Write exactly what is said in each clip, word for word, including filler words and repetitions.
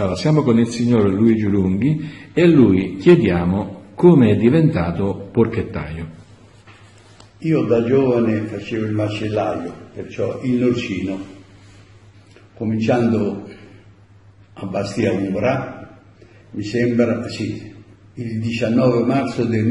Allora, siamo con il signor Luigi Lunghi e a lui chiediamo come è diventato porchettaio. Io da giovane facevo il macellaio, perciò il norcino, cominciando a Bastia Umbra, mi sembra, sì, il diciannove marzo del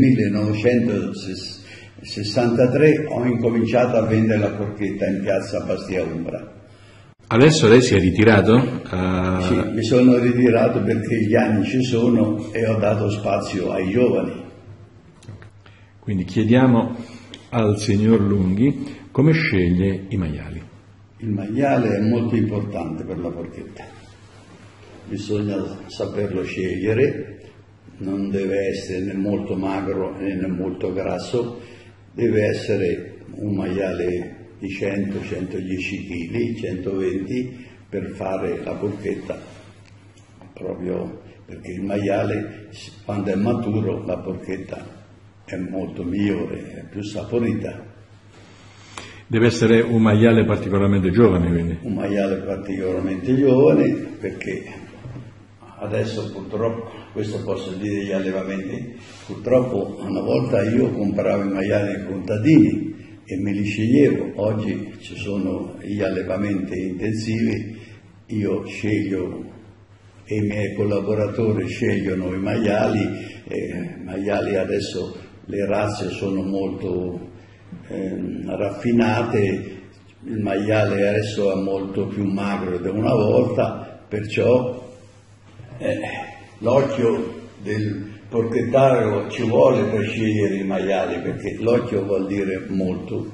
millenovecentosessantatré ho incominciato a vendere la porchetta in piazza Bastia Umbra. Adesso lei si è ritirato? Uh... Sì, mi sono ritirato perché gli anni ci sono e ho dato spazio ai giovani. Quindi chiediamo al signor Lunghi come sceglie i maiali. Il maiale è molto importante per la porchetta, bisogna saperlo scegliere, non deve essere né molto magro né molto grasso, deve essere un maiale di cento centodieci chili, centoventi per fare la porchetta, proprio perché il maiale quando è maturo la porchetta è molto migliore, è più saporita. Deve essere un maiale particolarmente giovane, quindi? Un maiale particolarmente giovane, perché adesso purtroppo, questo posso dire gli allevamenti, purtroppo una volta io compravo i maiali ai contadini e me li sceglievo, oggi ci sono gli allevamenti intensivi, io sceglio e i miei collaboratori scegliono i maiali, e maiali adesso le razze sono molto eh, raffinate, il maiale adesso è molto più magro di una volta, perciò eh, l'occhio del porchettaio ci vuole per scegliere i maiali, perché l'occhio vuol dire molto.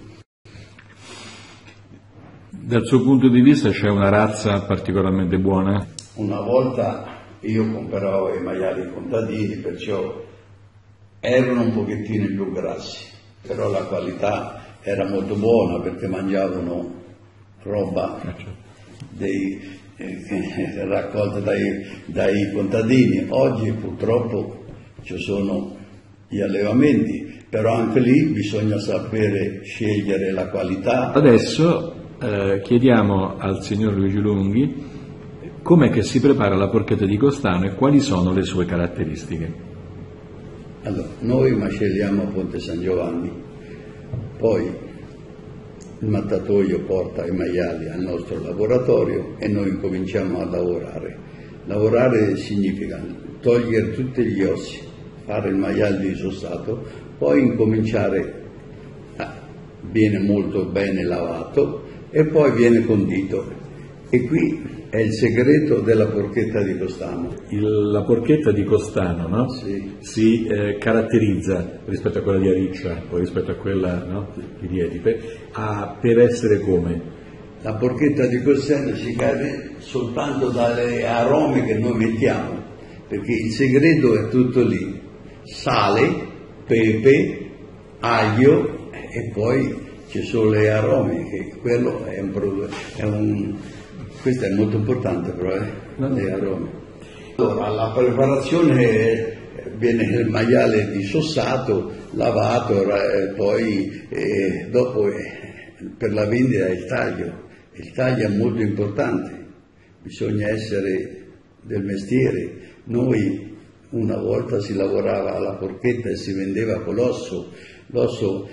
Dal suo punto di vista c'è una razza particolarmente buona? Una volta io compravo i maiali contadini, perciò erano un pochettino più grassi, però la qualità era molto buona perché mangiavano roba dei, eh, raccolta dai, dai contadini. Oggi purtroppo ci sono gli allevamenti, però anche lì bisogna sapere scegliere la qualità. Adesso eh, chiediamo al signor Luigi Lunghi com'è che si prepara la porchetta di Costano e quali sono le sue caratteristiche. Allora, noi macelliamo a Ponte San Giovanni, poi il mattatoio porta i maiali al nostro laboratorio e noi incominciamo a lavorare. Lavorare significa togliere tutti gli ossi, fare il maiale disossato, poi incominciare, ah, viene molto bene lavato e poi viene condito. E qui è il segreto della porchetta di Costano. Il, la porchetta di Costano, no? Sì. Si eh, caratterizza rispetto a quella di Ariccia o rispetto a quella, no, di Rietipe a, per essere come? La porchetta di Costano si cade soltanto dalle arome che noi mettiamo, perché il segreto è tutto lì: sale, pepe, aglio e poi ci sono le arome, che quello è un prodotto, è un questo è molto importante però, eh, le arome. Allora, la preparazione viene il maiale disossato, lavato, e poi eh, dopo eh, per la vendita il taglio. Il taglio è molto importante, bisogna essere del mestiere. Noi una volta si lavorava alla porchetta e si vendeva con l'osso, l'osso,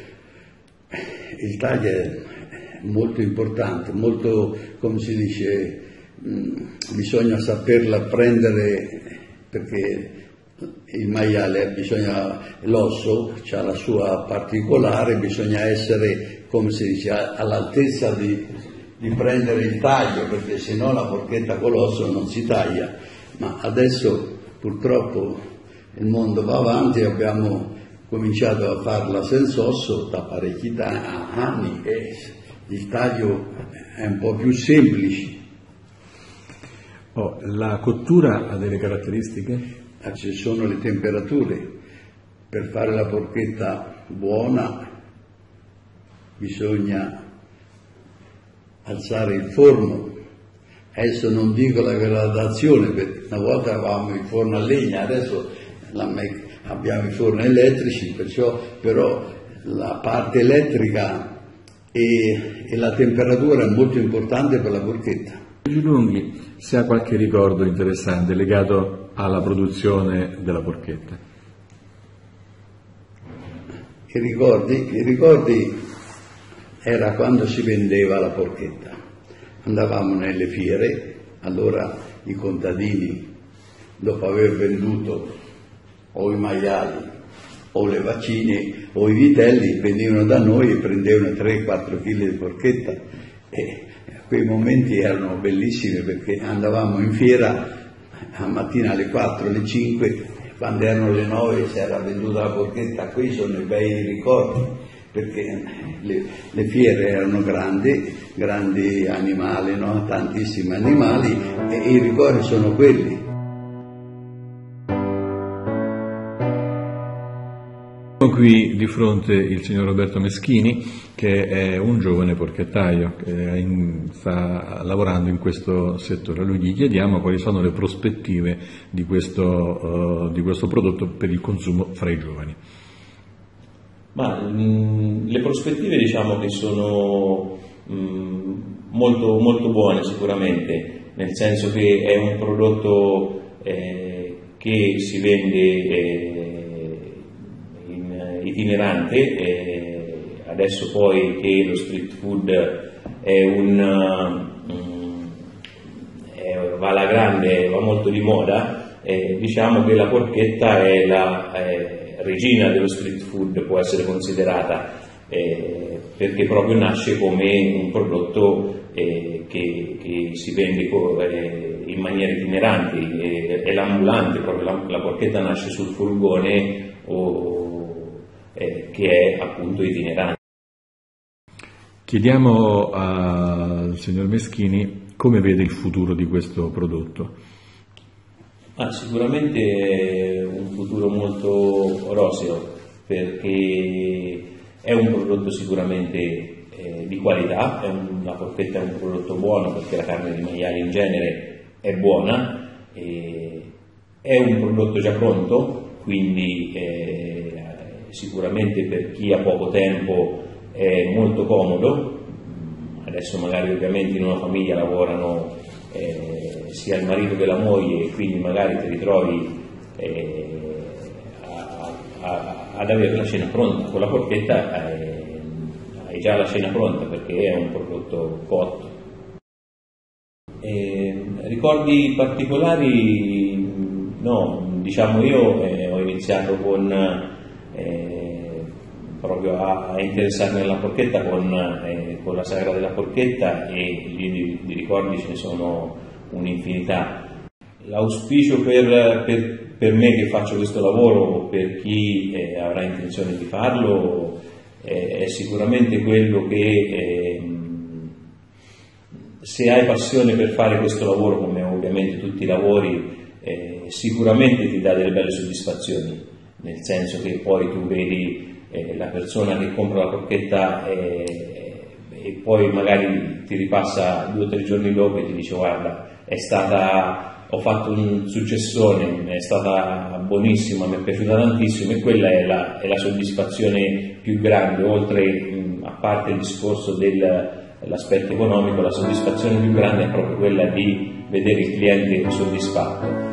il taglio è molto importante, molto, come si dice, mh, bisogna saperla prendere, perché il maiale bisogna, l'osso ha la sua particolare, bisogna essere, come si dice, all'altezza di, di prendere il taglio, perché sennò la porchetta con l'osso non si taglia. Ma adesso purtroppo il mondo va avanti, abbiamo cominciato a farla senza osso da parecchi anni e il taglio è un po' più semplice. Oh, la cottura ha delle caratteristiche? Ci sono le temperature. Per fare la porchetta buona bisogna alzare il forno. Adesso non dico la gradazione, perché una volta avevamo il forno a legna, adesso abbiamo i forni elettrici, perciò però la parte elettrica e, e la temperatura è molto importante per la porchetta. Luigi Lunghi, se ha qualche ricordo interessante legato alla produzione della porchetta. I ricordi, i ricordi era quando si vendeva la porchetta. Andavamo nelle fiere, allora i contadini, dopo aver venduto o i maiali o le vaccine o i vitelli, venivano da noi e prendevano tre quattro chili di porchetta, e quei momenti erano bellissimi perché andavamo in fiera a mattina alle quattro, alle cinque, quando erano le nove si era venduta la porchetta. Quei sono i bei ricordi, perché le, le fiere erano grandi, grandi animali, no? Tantissimi animali, e i ricordi sono quelli. Qui di fronte il signor Roberto Meschini, che è un giovane porchettaio che in, sta lavorando in questo settore. A lui gli chiediamo quali sono le prospettive di questo, uh, di questo prodotto per il consumo fra i giovani. Ma mh, le prospettive, diciamo che sono mh, molto, molto buone sicuramente, nel senso che è un prodotto eh, che si vende eh, itinerante, eh, adesso poi che lo street food è un um, è, va alla grande, va molto di moda, eh, diciamo che la porchetta è la eh, regina dello street food, può essere considerata, eh, perché proprio nasce come un prodotto eh, che, che si vende eh, in maniera itinerante, eh, è l'ambulante, proprio la, la porchetta nasce sul furgone o Eh, che è appunto itinerante. Chiediamo al signor Meschini come vede il futuro di questo prodotto. Ah, sicuramente è un futuro molto roseo, perché è un prodotto sicuramente eh, di qualità, è un, la porchetta è un prodotto buono, perché la carne di maiale in genere è buona, e è un prodotto già pronto, quindi eh, sicuramente per chi ha poco tempo è molto comodo. Adesso magari ovviamente in una famiglia lavorano eh, sia il marito che la moglie, e quindi magari ti ritrovi eh, a, a, ad avere la cena pronta. Con la porchetta eh, hai già la cena pronta, perché è un prodotto cotto. Eh, ricordi particolari? No, diciamo io eh, ho iniziato con Eh, proprio a, a interessarmi alla porchetta con, eh, con la sagra della porchetta, e di, di ricordi ce ne sono un'infinità. L'auspicio per, per, per me che faccio questo lavoro, per chi eh, avrà intenzione di farlo, eh, è sicuramente quello che eh, se hai passione per fare questo lavoro, come ovviamente tutti i lavori, eh, sicuramente ti dà delle belle soddisfazioni, nel senso che poi tu vedi eh, la persona che compra la porchetta e, e poi magari ti ripassa due o tre giorni dopo e ti dice: guarda, è stata, ho fatto un successone, è stata buonissima, mi è piaciuta tantissimo, e quella è la, è la soddisfazione più grande, oltre mh, a parte il discorso dell'aspetto economico, la soddisfazione più grande è proprio quella di vedere il cliente soddisfatto.